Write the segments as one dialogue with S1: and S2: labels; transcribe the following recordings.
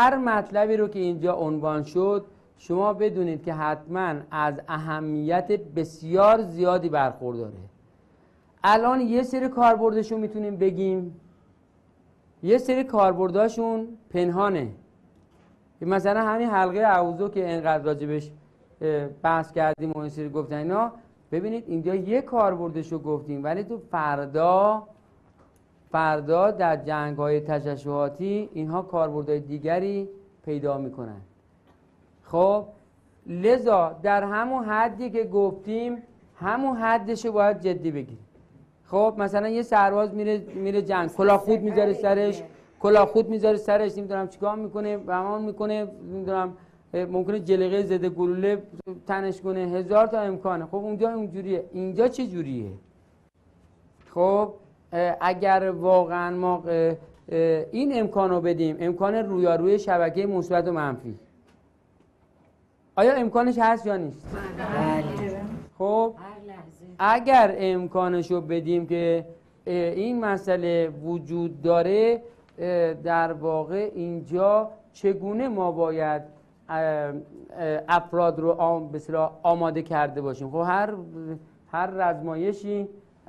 S1: هر مطلبی رو که اینجا عنوان شد شما بدونید که حتما از اهمیت بسیار زیادی برخورداره. الان یه سری کاربردشون میتونیم بگیم، یه سری کاربرداشون پنهانه. مثلا همین حلقه اعوذ که اینقدر راجبش بحث کردیم و این سری گفتن اینا، ببینید اینجا یه کاربردشو گفتیم ولی تو فردا در جنگ‌های تششعاتی اینها کاربردهای دیگری پیدا میکنن. خب لذا در همون حدی که گفتیم همون حدشو باید جدی بگیریم. خب مثلا یه سرباز میره جنگ، کلاهخود میذاره سرش، نمیدونم چیکار میکنه، بهمان میکنه، نمیدونم ممکنه جلیقه ضد گلوله تنش کنه، هزار تا امکانه. خب اونجا اونجوریه، اینجا چه جوریه؟ خب اگر واقعا ما این امکانو بدیم، امکان رویاروی شبکه مثبت و منفی، آیا امکانش هست یا نیست؟
S2: بله.
S1: خب اگر امکانشو بدیم که این مسئله وجود داره، در واقع اینجا چگونه ما باید افراد رو به اصطلاح آماده کرده باشیم؟ خب هر رزمایشی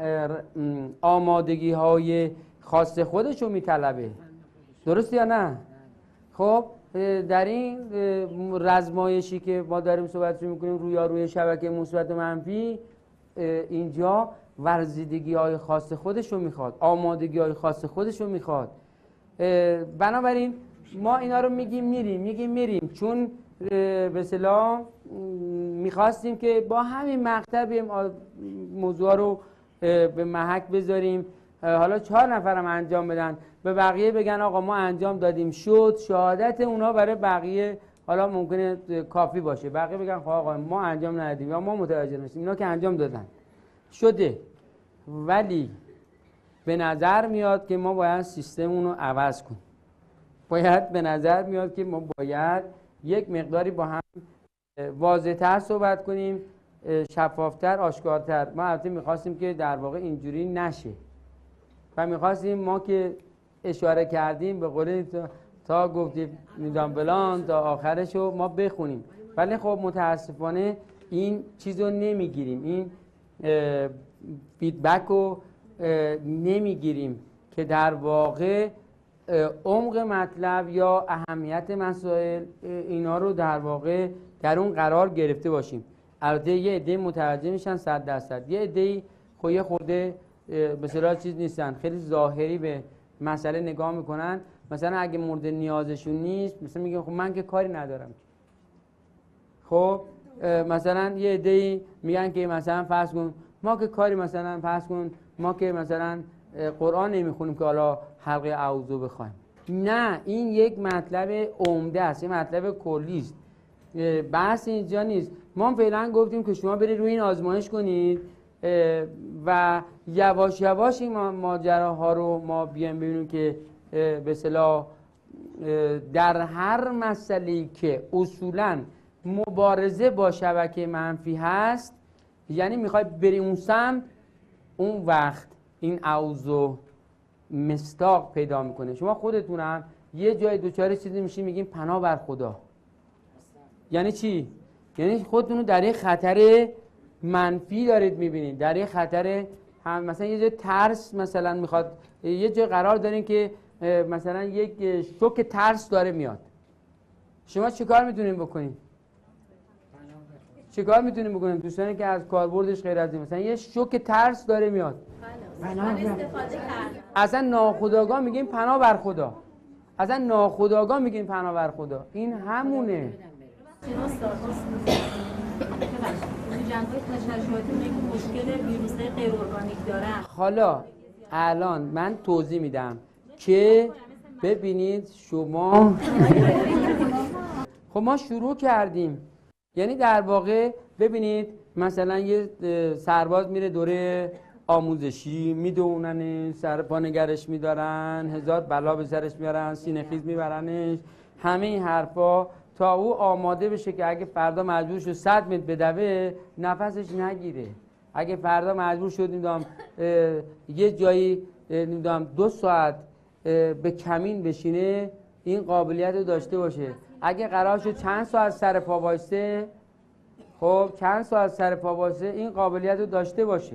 S1: آمادگی های خاص خودش رو میطلبه، درست یا نه؟ خب در این رزمایشی که ما داریم صحبت میکنیم روی شبکه مثبت و منفی، اینجا ورزیدگی های خاص خودش رو میخواد، آمادگی های خاص خودش رو میخواد. بنابراین ما اینا رو میگیم میریم چون به اصطلاح میخواستیم که با همین مقطع موضوع رو به محک بذاریم، حالا 4 نفرم انجام بدن، به بقیه بگن آقا ما انجام دادیم شد، شهادت اونا برای بقیه حالا ممکنه کافی باشه، بقیه بگن خب آقا ما انجام ندادیم یا ما متوجه نشدیم، اینا که انجام دادن شده. ولی به نظر میاد که ما باید سیستممون رو عوض کنیم، به نظر میاد که ما باید یک مقداری با هم واضح‌تر صحبت کنیم، شفافتر، آشکارتر. ما البته میخواستیم که در واقع اینجوری نشه و میخواستیم ما که اشاره کردیم به قول تا گفتیم میدان بلان تا آخرشو ما بخونیم، ولی خب متاسفانه این چیز رو نمیگیریم، این فیدبک رو نمیگیریم که در واقع عمق مطلب یا اهمیت مسائل اینا رو در واقع در اون قرار گرفته باشیم. البته یه عده متوجه میشن 100%، یه عده خود به اصطلاح چیز نیستن، خیلی ظاهری به مسئله نگاه میکنن. مثلا اگه مورد نیازشون نیست مثلا میگن خب من که کاری ندارم. خب مثلا یه عده میگن که مثلا فرض کن ما که کاری، مثلا فرض کن ما که مثلا قرآن نمیخونیم که حالا حلقه اعوذ بخوایم. نه، این یک مطلب عمده است، این مطلب کلی است، بحث اینجا نیست. ما فعلا گفتیم که شما برید روی این آزمایش کنید و یواش یواش این ماجراها رو ما بیایم ببینیم که به اصطلاح در هر مسئله‌ای که اصولاً مبارزه با شبکه منفی هست، یعنی میخوای بری اون سمت، اون وقت این اعوذ مصداق پیدا میکنه. شما خودتون هم یه جای دوچاره چیزی میشین میگین پناه بر خدا. یعنی چی؟ یعنی خودتون رو در یک خطر منفی دارید میبینید، در یک خطر مثلا یه جای ترس مثلا میخواد، یه جای قرار دارین که مثلا یک شوک ترس داره میاد. شما چیکار میتونین بکنین؟ چیکار میتونیم بکنیم؟ دوستانی که از کاربردش غیر از این، مثلا یه شوک ترس داره میاد، اصلا ناخودآگاه میگیم پناه بر خدا، اصلا ناخودآگاه میگیم پناه بر خدا. این همونه. حالا الان من توضیح میدم که ببینید شما خب ما شروع کردیم، یعنی در واقع ببینید مثلا یه سرباز میره دوره آموزشی، میدونن سر پا نگرش میدارن، هزار بلا به سرش میارن، سینه خیز میبرنش، همه این حرفا تا او آماده بشه که اگه فردا مجبور شد 100 متر بدوه نفسش نگیره. اگه فردا مجبور شد نمیدونم یه جایی نمیدونم 2 ساعت به کمین بشینه، این قابلیت رو داشته باشه. اگه قرار شد چند ساعت سر پا وایسه، خب چند ساعت سر پا وایسه این قابلیت رو داشته باشه.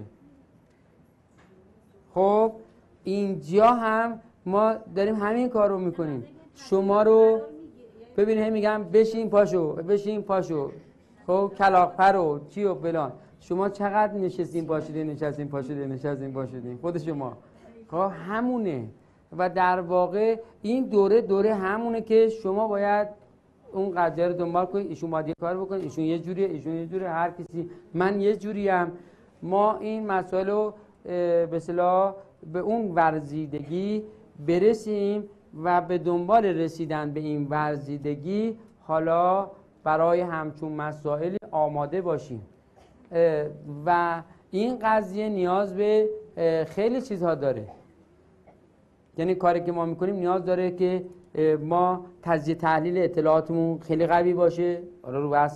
S1: خب اینجا هم ما داریم همین کار رو میکنیم. شما رو ببینید میگم بشین پاشو، بشین پاشو، خب کلاغ‌پر رو چی و فلان. شما چقدر نشستین پاشیدین، نشستین پاشیدین، نشستین پاشیدین، خود شما خب همونه. و در واقع این دوره همونه که شما باید اون قضیه رو دنبال کنید. ایشون باید یه کار بکنید، ایشون یه جوریه، ایشون یه جوریه، هر کسی، من یه جوریم. ما این مسائل رو به اصطلاح به اون ورزیدگی برسیم و به دنبال رسیدن به این ورزیدگی حالا برای همچون مسائلی آماده باشیم. و این قضیه نیاز به خیلی چیزها داره. یعنی کاری که ما میکنیم نیاز داره که ما تجزیه تحلیل اطلاعاتمون خیلی قوی باشه. رو بحث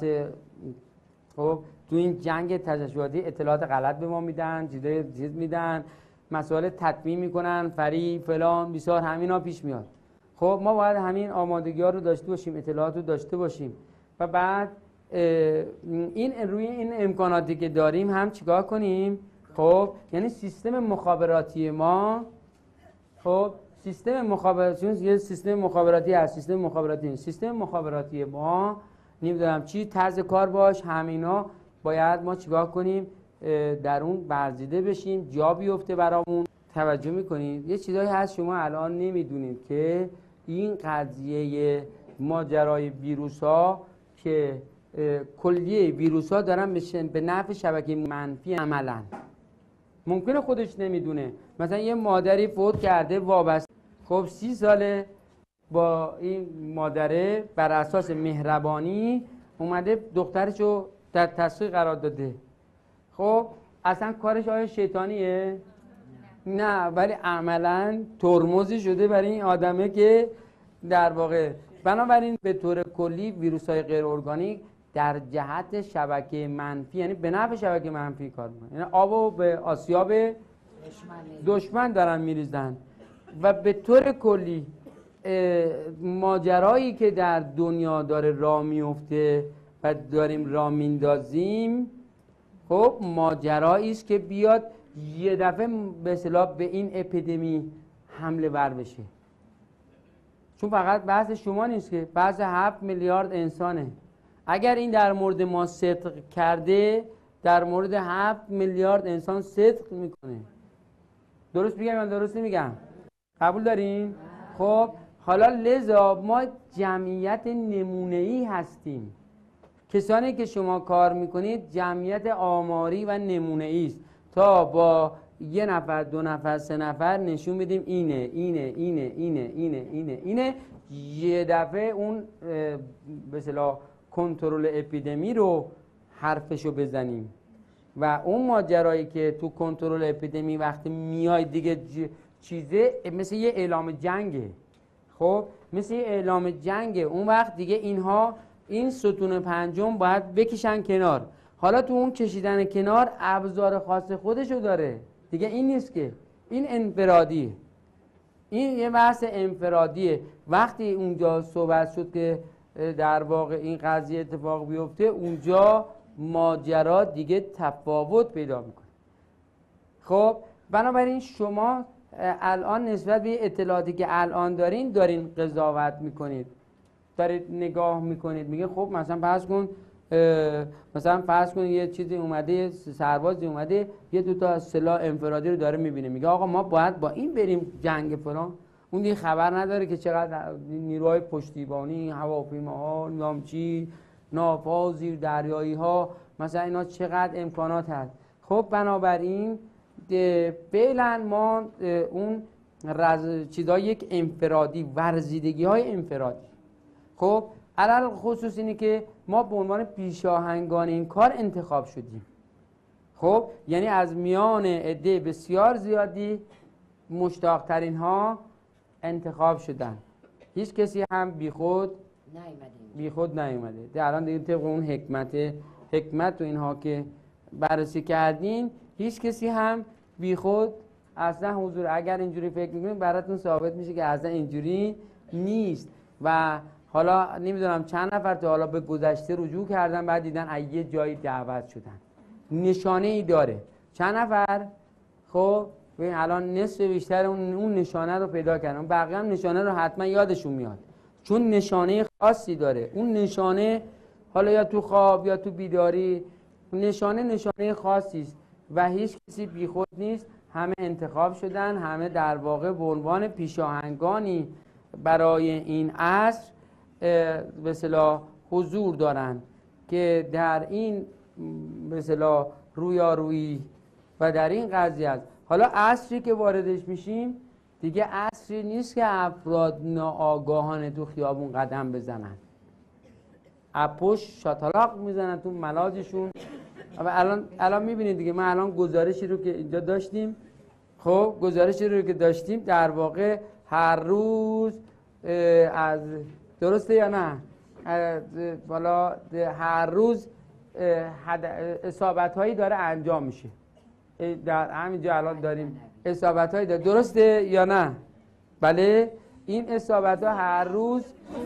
S1: خب تو این جنگ تجسساتی اطلاعات غلط به ما میدن، چیز میدن، مسائل تطمیع میکنن، فریب فلان بسیار همینا پیش میاد. خب ما باید همین آمادگی ها رو داشته باشیم، اطلاعات رو داشته باشیم و بعد این روی این امکاناتی که داریم هم چیکار کنیم. خب یعنی سیستم مخابراتی ما، خب سیستم مخابراتی یه سیستم مخابراتی هست، سیستم مخابراتی ما نمیدونم چی طرز کار باش، همینا باید ما چیکار کنیم در اون ورزیده بشیم، جا بیفته برامون. توجه میکنید یه چیزایی هست شما الان نمیدونید که این قضیه ماجرای ویروس ها که کلیه ویروس ها دارن به نفع شبکه منفی عملن. ممکنه خودش نمیدونه، مثلا یه مادری فوت کرده وابسته، خب 30 ساله با این مادره بر اساس مهربانی اومده دخترشو در تسخیر قرار داده. خب اصلا کارش آیا شیطانیه؟ نه، ولی عملا ترمزی شده برای این آدمه که در واقع بنابراین به طور کلی ویروس های غیر ارگانیک در جهت شبکه منفی، یعنی به نفع شبکه منفی کار میکنن، یعنی آبو به آسیاب دشمن دارن میریزن. و به طور کلی ماجرایی که در دنیا داره راه میفته و داریم راه میندازیم، خب ماجرایی است که بیاد یه دفعه به اصطلاح به این اپیدمی حمله ور بشه. چون فقط بحث شما نیست که بحث 7 میلیارد انسانه. اگر این در مورد ما صدق کرده، در مورد 7 میلیارد انسان صدق میکنه. درست میگم یا درست نمیگم؟ قبول دارین؟ خب حالا لذا ما جمعیت نمونه‌ای هستیم. کسانی که شما کار میکنید جمعیت آماری و نمونه‌ای است تا با 1 نفر 2 نفر 3 نفر نشون بدیم اینه یه دفعه اون به اصطلاح کنترل اپیدمی رو حرفشو بزنیم. و اون ماجرایی که تو کنترل اپیدمی وقتی میای دیگه چیزه مثل یه اعلام جنگه. خب مثل یه اعلام جنگه. اون وقت دیگه اینها این ستون پنجم باید بکشن کنار. حالا تو اون کشیدن کنار ابزار خاص خودشو داره دیگه. این نیست که این انفرادیه، این یه بحث انفرادیه. وقتی اونجا صحبت شد که در واقع این قضیه اتفاق بیفته، اونجا ماجرا دیگه تفاوت پیدا میکنه. خب بنابراین شما الان نسبت به اطلاعاتی که الان دارین قضاوت میکنید، دارید نگاه میکنید، میگه خب مثلا فرض کن یه چیزی اومده، سربازی اومده یه 2 تا سلاح انفرادی رو داره میبینه، میگه آقا ما باید با این بریم جنگ فلان. اون دیگه خبر نداره که چقدر نیروهای پشتیبانی، هواپیماها، نامچی، ناوها، زیر دریایی ها، مثلا اینا چقدر امکانات هست. خب بنابراین فعلا ما اون چیزای یک انفرادی، ورزیدگی های انفرادی، خب علل خصوص اینه که ما به عنوان پیشاهنگان این کار انتخاب شدیم. خب یعنی از میان عده بسیار زیادی مشتاق‌ترین ها انتخاب شدن. هیچ کسی هم بیخود نیومده. الان دیگه طبق اون حکمت و اینها که بررسی کردین، هیچ کسی هم بیخود اصلا حضور. اگر اینجوری فکر میکنید براتون ثابت میشه که اصلا اینجوری نیست. و حالا نمیدونم چند نفر تا حالا به گذشته رجوع کردن بعد دیدن از یه جایی دعوت شدن، نشانه ای داره. چند نفر؟ خب الان نصف بیشتر اون نشانه رو پیدا کردن، بقیه هم نشانه رو حتما یادشون میاد چون نشانه خاصی داره. اون نشانه حالا یا تو خواب یا تو بیداری، نشانه خاصی است و هیچ کسی بیخود نیست. همه انتخاب شدن، همه در واقع به عنوان پیشاهنگانی برای این عصر به اصطلاح حضور دارن که در این به اصطلاح رویارویی و در این قضیه است. حالا عصری که واردش میشیم دیگه عصری نیست که افراد ناآگاهانه تو خیابون قدم بزنن، اپوش شاتلاق میزنن تو ملاجشون. و الان میبینید دیگه، ما الان گزارشی رو که اینجا داشتیم، خب گزارشی رو که داشتیم در واقع هر روز از درسته یا نه؟ بالا هر روز اصابت هایی داره انجام میشه. در همینجا الان داریم اصابت هایی داره، درسته یا نه؟ بله، این اصابت ها هر روز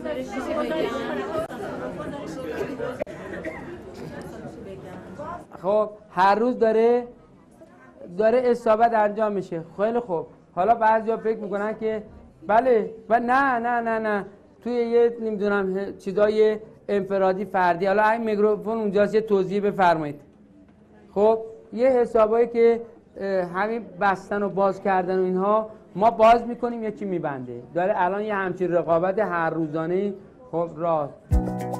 S1: خب هر روز داره اصابت انجام میشه. خیلی خوب، حالا بعضیا فکر میکنن که بله و نه توی یه نمیدونم چیزای انفرادی فردی. حالا این میکروفون اونجاست، یه توضیح بفرمایید. خب یه حسابایی که همین بستن و باز کردن و اینها ما باز میکنیم یکی میبنده، داره الان یه همچین رقابت هر روزانه خب راست